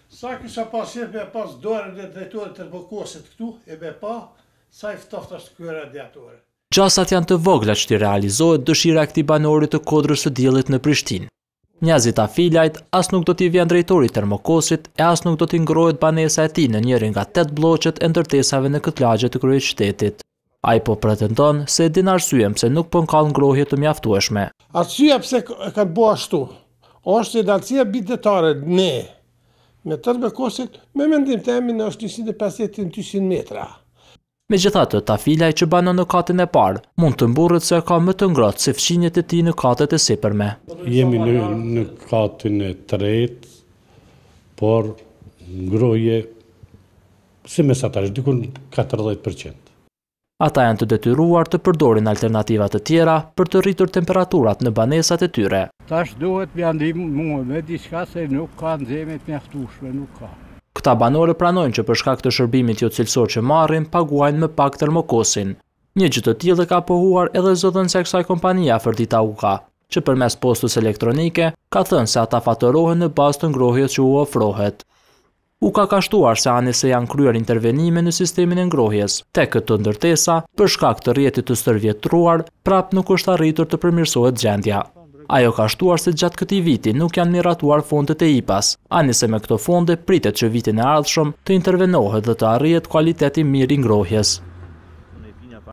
Sa kisha pas me pas dorën e drejtorit të termokosit këtu, e me pa, sa i ftoftë është ky radiator. Gjasat janë të vogla që të realizohet dëshira e këtij banori të Kodrës së Diellit në Prishtinë. Njazi Tafilajt as nuk do t'i vjen drejtori termokosit e as nuk do t'i ngrohet banesa e tij në njërin nga 8 bloqet e ndërtesave në këtë lagje të kryeqytetit. Ai po pretendon se e din arsyen pse nuk po nkall ngrohje të mjaftueshme. Arsyeja pse e kanë bërë ashtu, është edalësia bitetare me termokosit, me mendim të emin është 150-200 metra. Megjithatë, Tafilaj që banon në katin e parë, mund të mburret se ka më të ngrohtë se fqinjet e tij në katet e sipërme. Jemi në katin e tretë, por ngrohje si mesatarisht, diku 40%. Ata janë të detyruar të përdorin alternativa të tjera për të rritur temperaturat në banesat e tyre. Tash duhet me ndihmë mua me diçka se nuk ka nxehme të mjaftueshme, nuk ka. Këta banore pranojnë që për shkak të shërbimit jo cilësor që marrin, paguajnë më pak termokosin. Një gjë të tillë ka pohuar edhe zotënësia e kësaj kompanie Afërdita Uka, që përmes postës elektronike ka thënë se ata fatërohen në bazë të ngrohjes që u ofrohet. Uka ka shtuar se anëse janë kryer intervenime në sistemin e ngrohjes tek këto ndërtesa për shkak të rrjetit të stërvjetruar, prap nuk është arritur të përmirësohet gjendja. Ajo ka shtuar se gjatë këtij viti nuk janë miratuar fondet e IPA-s, anëse me këto fonde pritet që vitin e ardhshëm të intervenohet dhe të arrihet kualiteti mirë i ngrohjes.